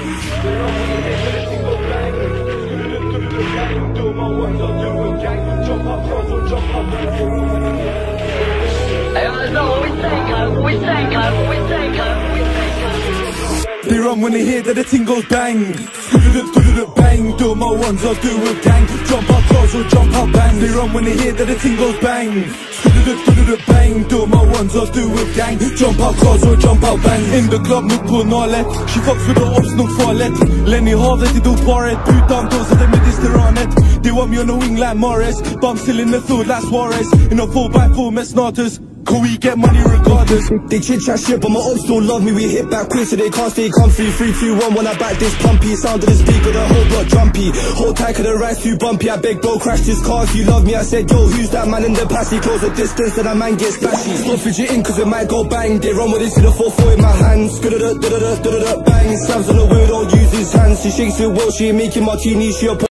They run when they hear that the ting goes bang. Bang, do my ones, I'll do a gang. Jump out close or jump out bang. They run when they hear that the ting goes bang. Bang, do my ones, I'll do a gang. Jump out close or jump out bang. In the club, nuk på nalet. She fucks with the ops, nuk farligt. Lenny havet, de do paret. Putan då så det med disteranet. They want me on the wing like Morris, but I'm still in the field like Suarez. In a 4x4 med snarters. Could we get money regardless? They chit chat shit, but my ops don't love me. We hit back quick so they can't stay comfy. 3, 2, 1 when I back this pumpy. Sound of the speaker, the whole block jumpy. Hold tight cause the ride's too bumpy. I beg bro, crash this car if you love me. I said yo, who's that man in the passy? Close the distance and that man gets splashy. Stop fidgeting cause it might go bang. They run with this to the 4-4 in my hands. Bang, slams on the wheel, don't use his hands. She shakes it well, she ain't making martinis, she a